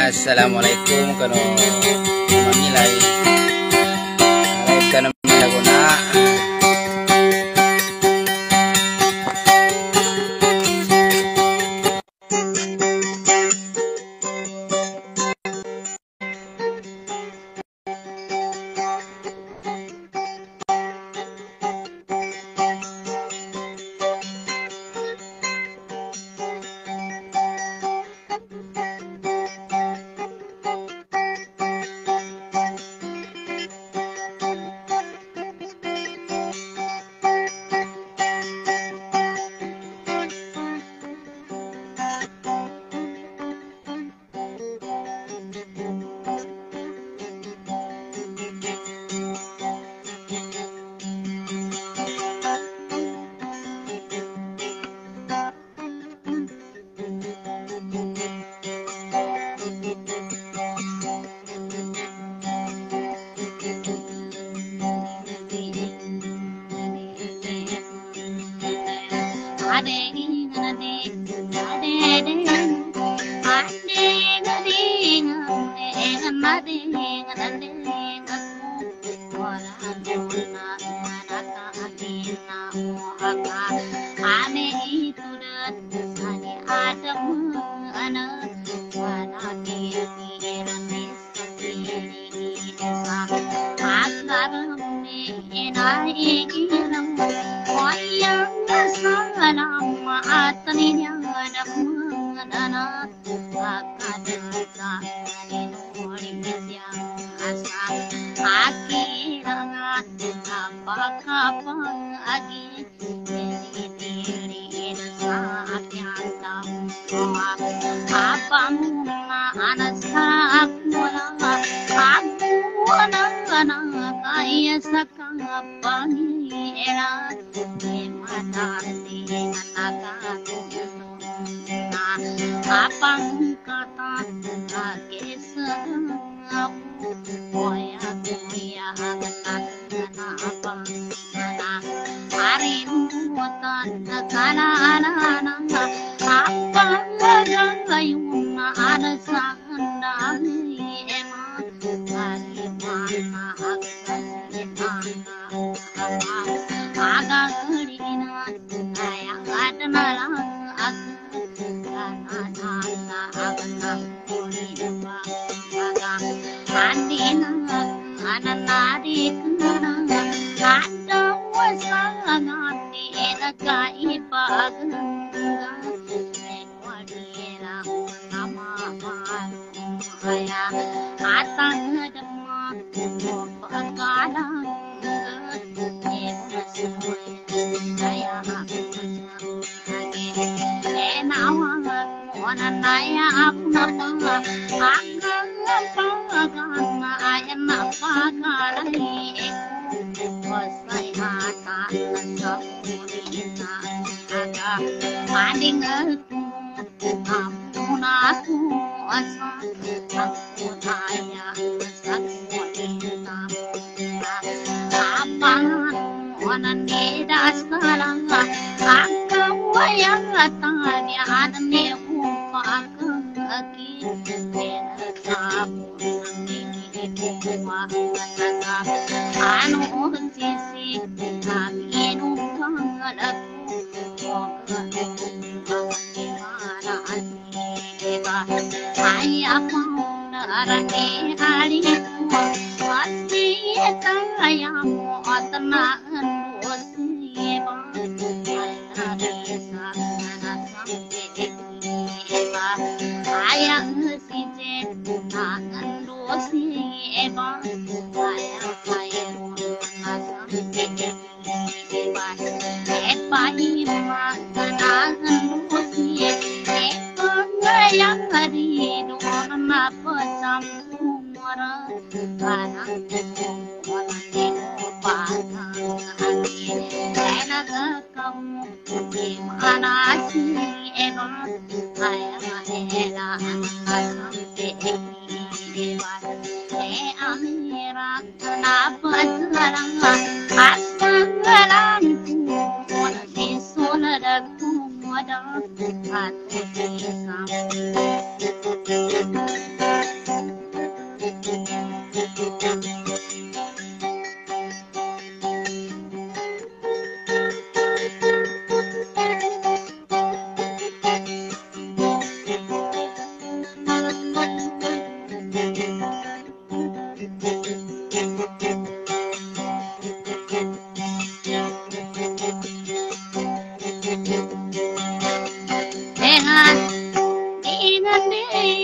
Assalamualaikum kano mamilay live ka naman ako na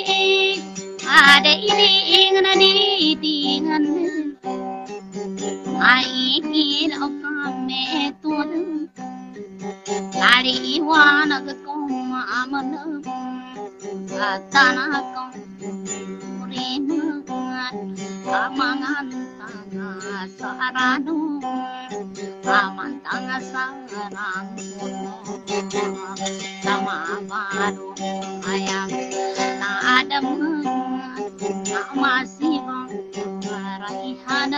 ada ini ngadi dingan ai kin okame tuan lari wana koma amana atana kom rina amangan tanga saranu aman tanga sarang sama baru ayam na ada masih bang raihana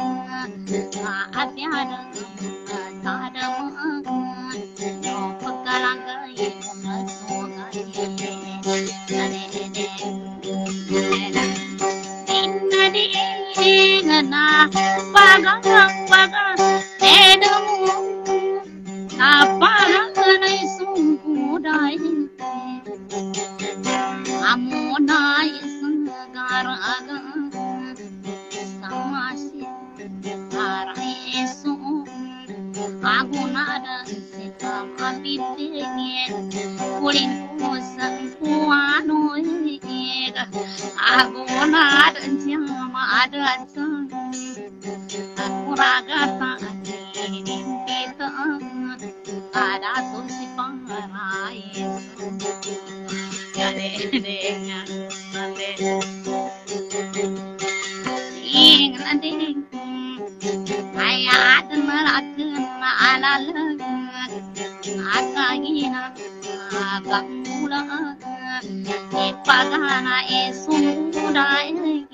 ada ada pekalang gaya na pagang pagang edamu apa nai sungkudai amunai segar aga samasi arai esu aku nada sita mabitenge kuling kusang kuano aku nada jama ada aku raga tak kita ada susi pangarai ya dedenya ande ingin ayat merakan alal akagina agamula ipagana esudai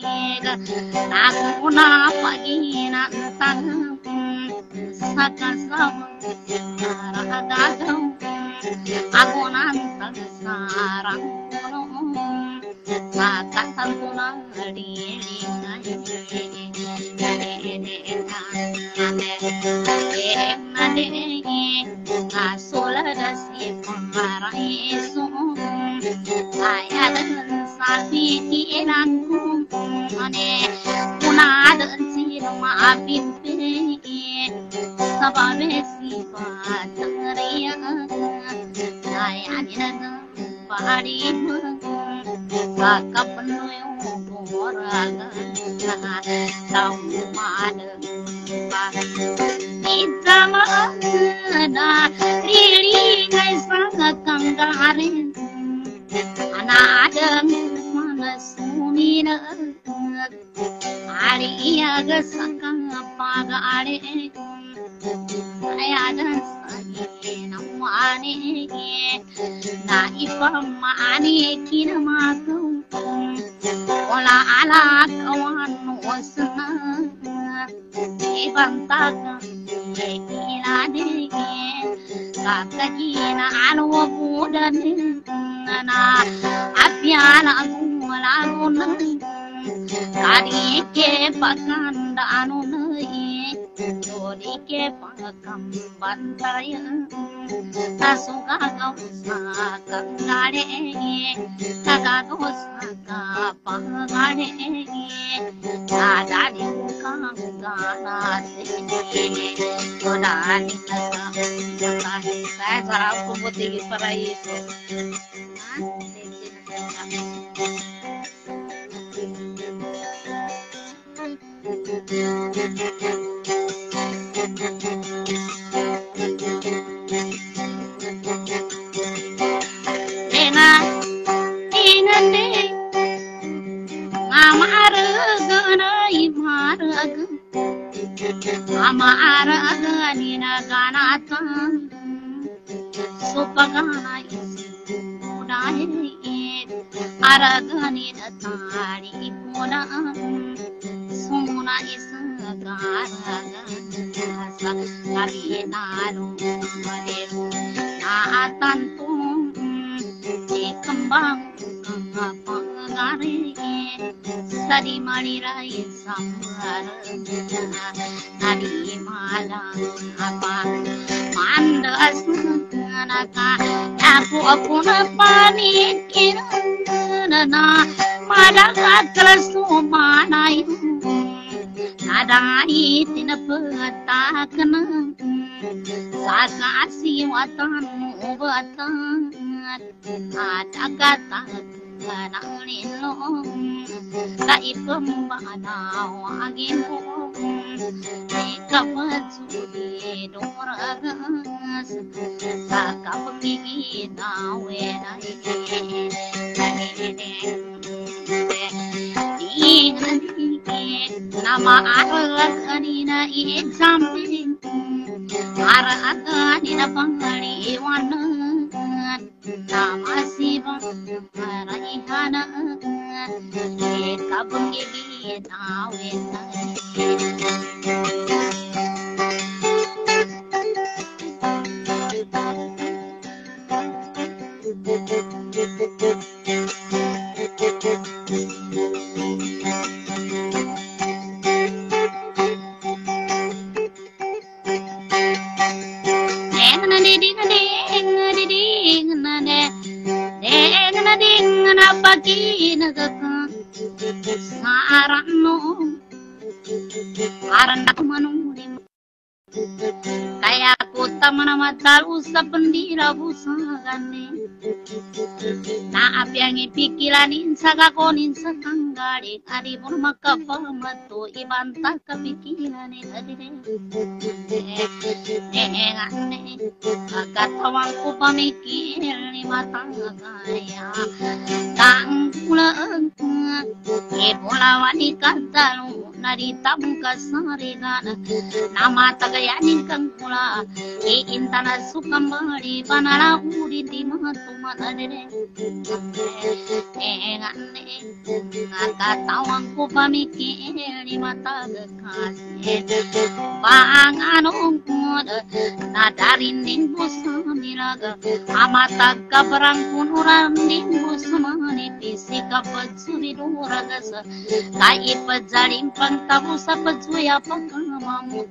nakuna pagina tan sakasam ragadau aku nantang sarang sakasam kunang dilingai sola dasi pamarai so saya dengan sapi kiranku ane kuna dan sirma abimpe sababe sipa tangriya saya dengan padi kakak penuh boraga tahu mana kita mana riri guys sangat kanggarin anak ada mana sunina hari ia gesakang paga are saya dan saya namane na ipamane kinamaku wala ala kawan wasna ibantaka ekilane kakajina alwa budan na apiana wala guna kadi ke pakanda anu nai dodi ke pakam bantaya tasuka kau sakang gade taka dosa pangade ada di kang gana kodani saya sarap putih para itu Ena ingat deh ngamar gana imarag amar gani na gana tan supagana isudai aragani na tari puna suna isagara sa kalinaru maderu tantu kembang pangari sadi marirai sambar nadi malam apa mandas naka aku panikin na madagatal sumanay nadai tinapatakan saka siwatan ubatan at agatan nanilong kaipambanaw agin mo ikapatsuli doragas sa kapangiginawe na maaral kanina i-examine para kanina pangaliwanan na masibang maraihanan ikapanggigitawin Parang ako manulim kaya aku taman matal usap pendira busagane na apiang ipikilanin sa kakonin sa tanggali adi pun makapamato ibanta kapikilanin adire ngane katawan ko pamikir ni matang kaya kang pulang ibola wani kantalu narita muka sarigana nama tagayanin kang pula iintana sukambali panala uri di matuma adere ngane ngakatawang ko pamikir ni mata gekasih panganong na darinding busamilaga amata kabarang punuran din busamani pisika patsubiduragas kai pajalim pangtabu sa pagsuya pagkamamu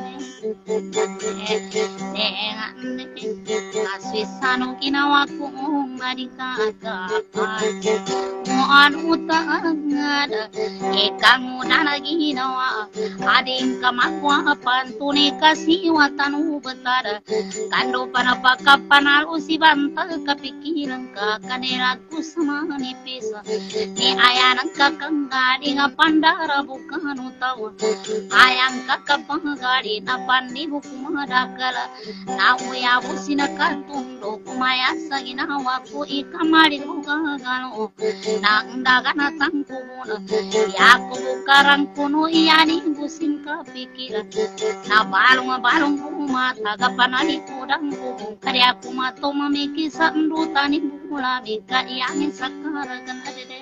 aswisano ginawa ko marikakapat mo anutangad ikang muna na ginawa ading kamakwapan tunay kasiwatan ubatar kando panapakapanalo si banta kapikiran ka kanila kusamanipis ni ayan ang kakanggali nga pandara bukan utawa ayang kakapanggali na pandibo kumadakala na uyabu sinakatundo kumaya sa ginawa ko ikamali bukagalo nang dagana tangkubuna yako bukarang kuno iyani busin kapikiran na balong kumata kapanali kudang kubung karya kumato mamikisa ndutani bukula bika iyani sakaragan adede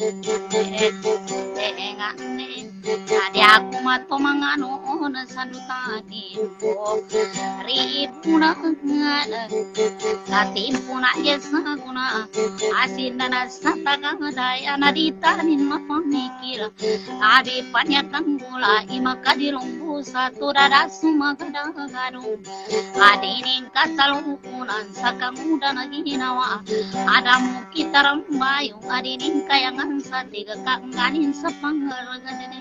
ngane adi aku mato mangano na sadutani ko ripuna ngada katimpuna yesa guna asindana sataga daya naditanin mapamikira adi panyakan gula imakadilumbu satu dada sumagadagaru adi ning kasalukunan sakamuda naginawa adamu kitarambayo adi ning kayangan satiga kanganin sa pangaragan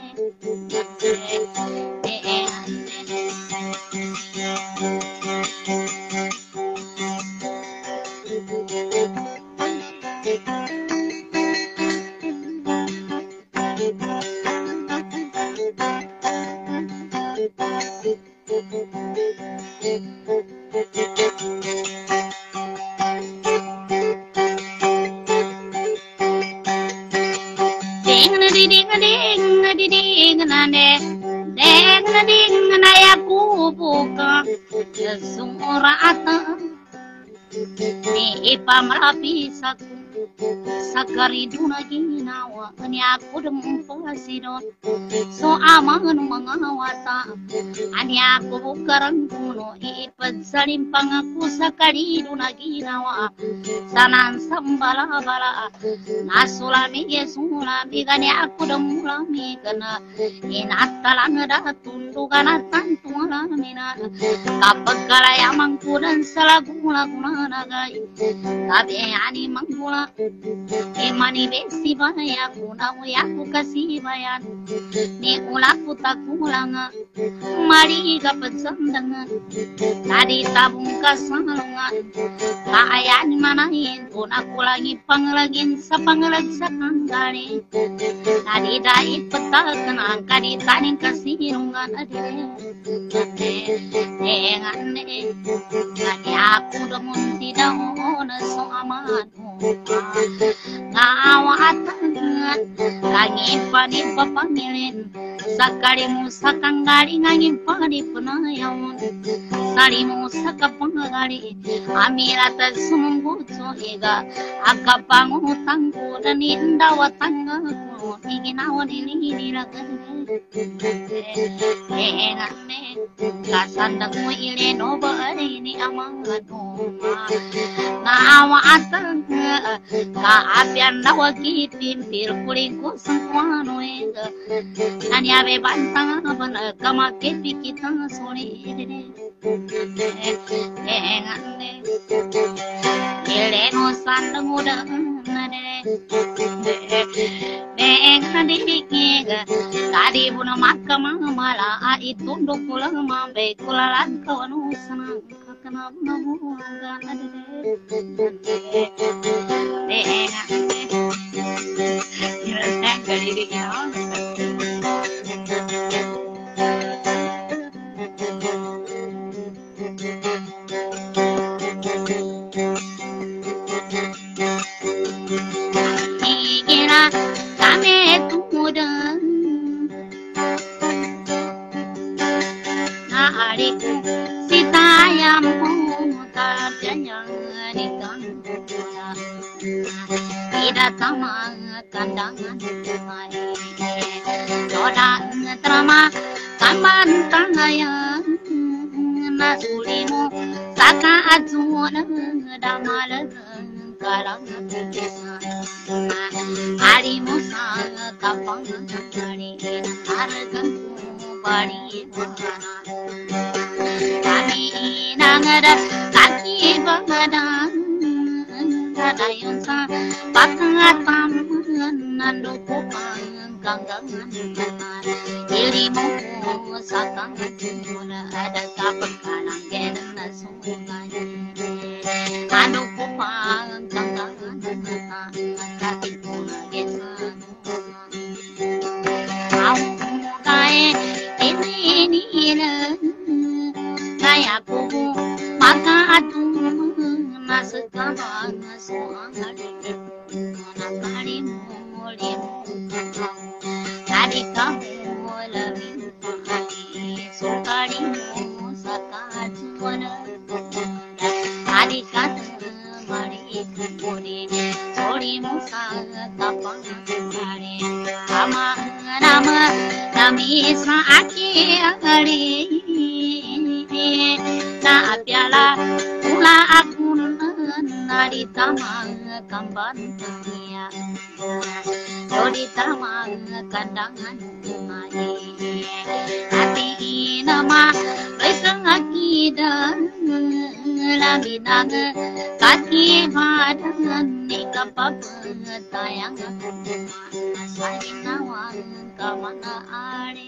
ipamalapisaku sakariduna ginawa ani aku dempasidon so amangan mangawata ani aku bukaran kuno ipatsalim pangaku sakariduna ginawa sanan sambala bala nasulami gesulami gani aku demulami kana inatalang datundu kana tantuala mina kapag kalayamang kudan salagula kuna nagai kabe ani manggula emani besi baya kuna uyaku kasih bayan ni ulaku takulanga mari kapatsandangan tadi tabung kasalungan kaayaan manahin pun aku lagi panglagin sa panglagsakan gali tadi dait petakan angka di taning kasinungan ade ngane ngane aku demun tidak ona so aman ngawatan langit pani papangilin sakali musakang gali ngangin pani penayawan sali musakapang gali amirata sumungguto ega akapangutangku dan indawatangku iginawan ilinilagan ngane kasandang mo ileno ba ini amangano ngawatan kaapian nawakitin tirkuling ko sangkwano ega nanyabe bantang ban kamaketi kita sore ngane ileno sandang udah nade ngane dikega tadi buna makama mala itunduk kula mambe kula lan kawanu sanang kakana namuga Kira kami tumudan hariku si tayam tarjanya nikah tidak sama kandangan sodan trama kaman tangaya nasulimu saka azuna damal karang harimu sang kapang kari hargan bari mana kami nangada kaki bagadan kadayun sa pakatam nandu kupang kanggangan dirimu sakang mula ada kapakalang gena sungai nandu kupang kanggangan kaki pula gesan au kai ini kaya kubu maka aduh nasekama soangali nakari mulimu tadi kamu lebih hati sukari sakatuana tadi kata mari kuni sori musa kapang kari ama nama nami saaki ari na piala pula aku nari tamang kamban tania jodi tamang kandangan mai hati nama besang akidan labinang kaki badan nikapap tayang salinawang kamana ari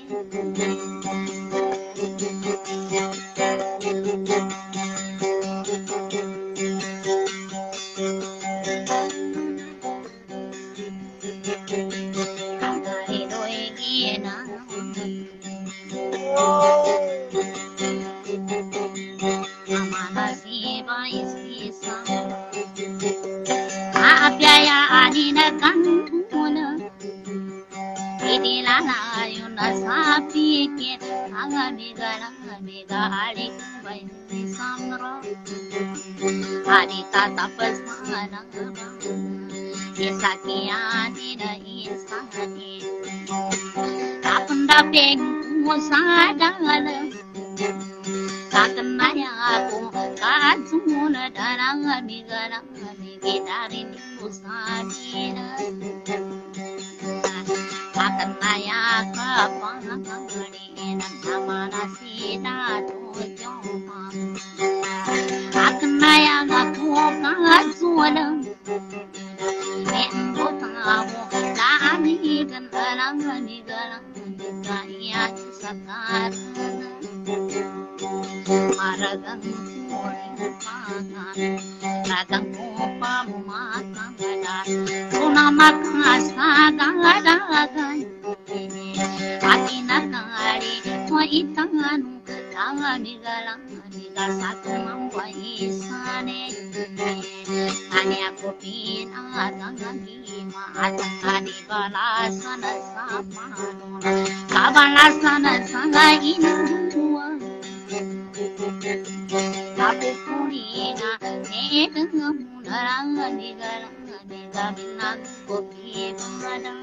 sapi ke mega hari bayi samro hari tata pesmana isakian ina isani kapenda peng musadala kakenaya aku kajuna darang migara migidarin musadina kakenaya kapangangari nama nasida tujoma kakenaya aku kajuna endo tamu tani gandalang migara kaya sakar maragang kuling pangan ragang pamumatang gadar sunamak asagadagan atinagari mo itanganu tanganigalang satu mangwaisane ani aku pinatang gima atang balasan sapano kabalasan sangain dua tapi punya neteng munarang digalang digabinan kopi padang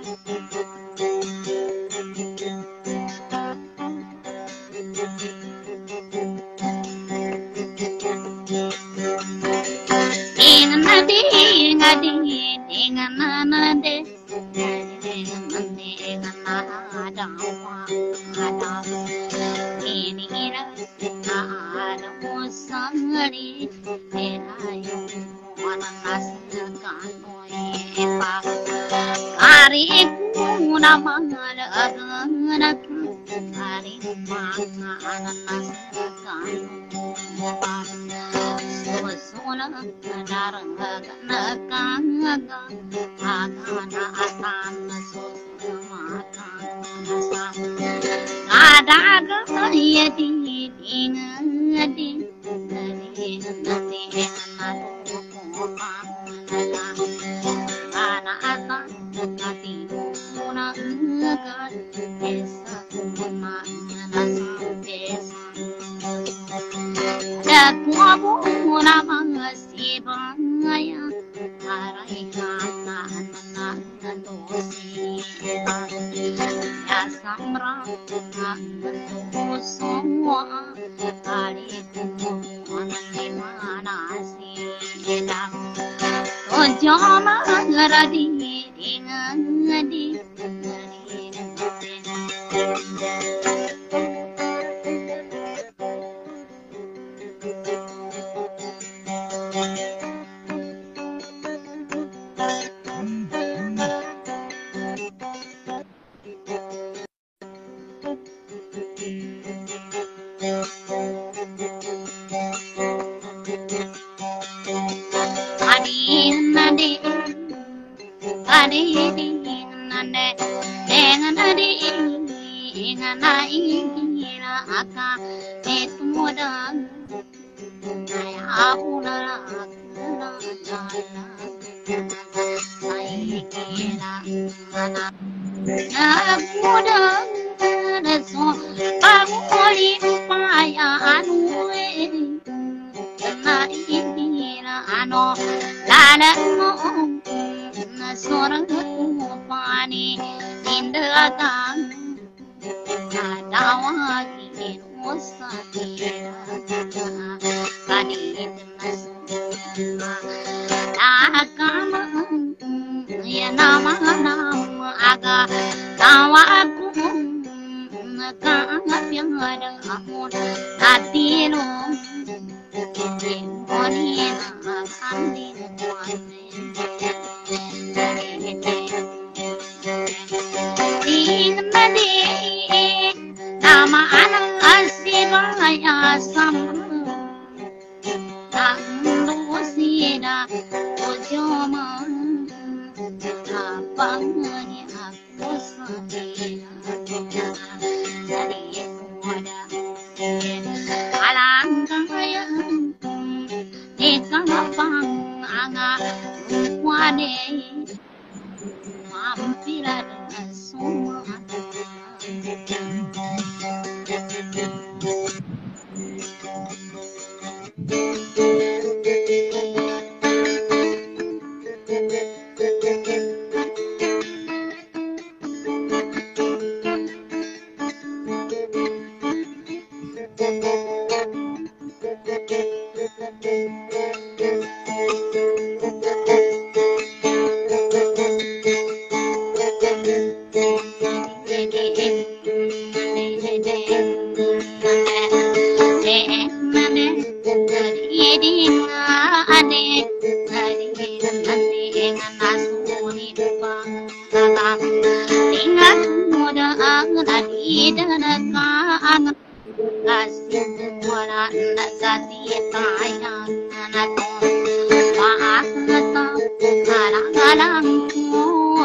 tinggal muda tadi dekat kasih wala kasih tayang anak maaf alang alang mo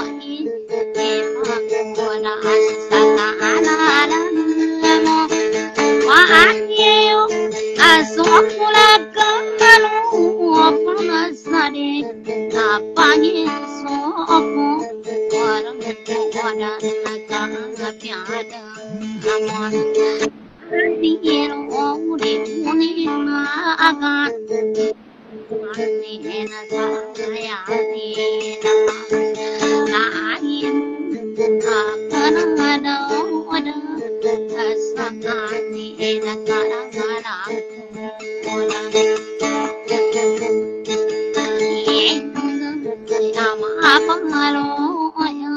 wala asaka alang mo maaf yo asok mulakalu pangasade apangin soko warang wala nakapyada amon Diro di kunina akan Nena saya nena lain akan ada kesakani nena kadang-kadang nama apa lo ya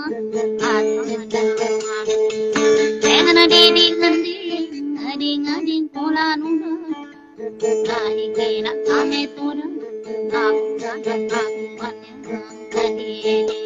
ada Ading pula nuna, kali kena kami turun, aku tak akan banyak kali.